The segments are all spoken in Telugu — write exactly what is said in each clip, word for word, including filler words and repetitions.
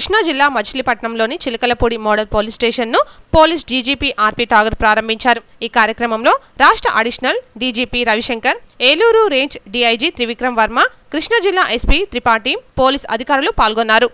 కృష్ణా జిల్లా మచిలీపట్నంలోని చిలకలపూడి మోడల్ పోలీస్ స్టేషన్ను పోలీస్ డీజీపీ ఆర్పీ ఠాగూర్ ప్రారంభించారు। ఈ కార్యక్రమంలో రాష్ట్ర additional DGP Ravishankar, Eluru range DIG Trivikram Varma, Krishna జిల్లా ఎస్పీ త్రిపాఠి, పోలీస్ అధికారులు పాల్గొన్నారు।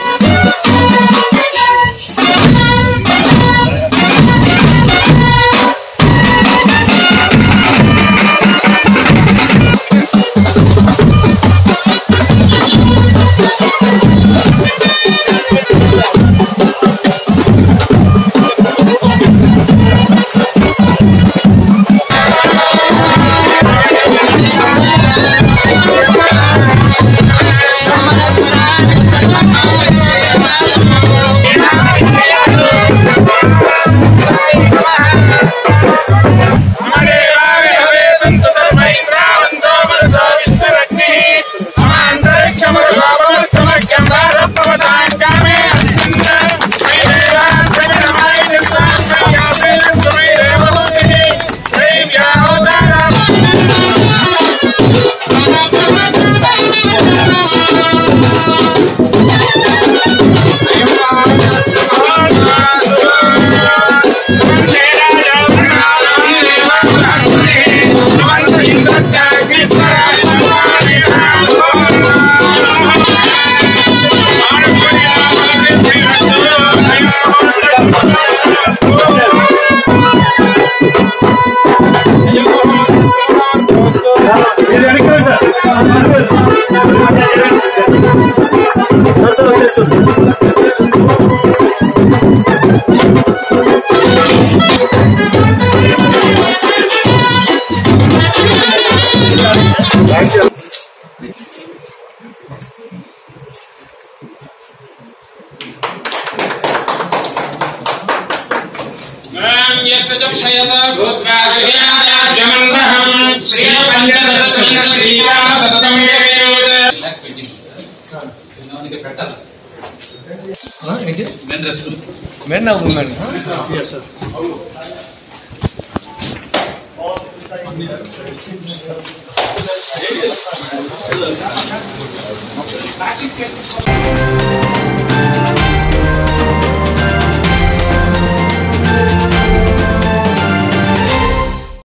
Men or women? Yes, sir. Okay.